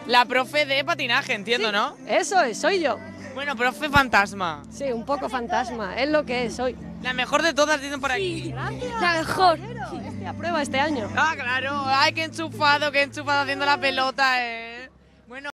La profe de patinaje, entiendo, Sí, ¿no? Eso es, soy yo. Bueno, profe fantasma. Sí, un poco fantasma, es lo que soy. La mejor de todas, dicen por aquí. Gracias. La mejor. Estoy a prueba este año. Ah, claro. Ay, qué enchufado haciendo la pelota,